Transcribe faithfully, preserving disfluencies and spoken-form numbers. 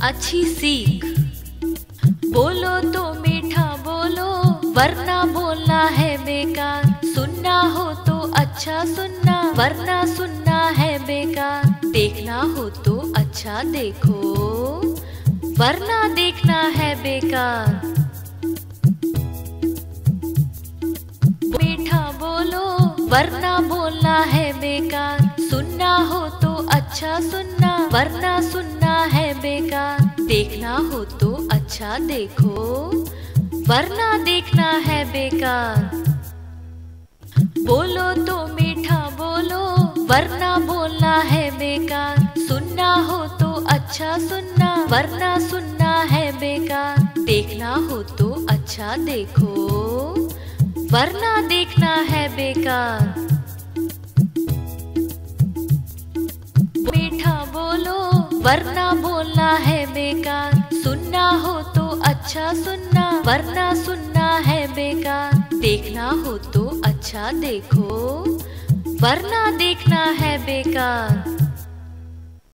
अच्छी सीख। बोलो तो मीठा बोलो वरना बोलना है बेकार। सुनना हो तो अच्छा सुनना वरना सुनना है बेकार। देखना हो तो अच्छा देखो वरना देखना है बेकार। मीठा बोलो वरना बोलना है बेकार। सुनना हो तो अच्छा सुनना वरना सुनना है बेकार। देखना हो तो अच्छा देखो वरना देखना है बेकार। बोलो तो मीठा बोलो वरना बोलना है बेकार। सुनना हो तो अच्छा सुनना वरना सुनना है बेकार। देखना हो तो अच्छा देखो वरना देखना है बेकार। मीठा बोलो वरना बोलना है बेकार। सुनना हो तो अच्छा सुनना वरना सुनना है बेकार। देखना हो तो अच्छा देखो वरना देखना है बेकार।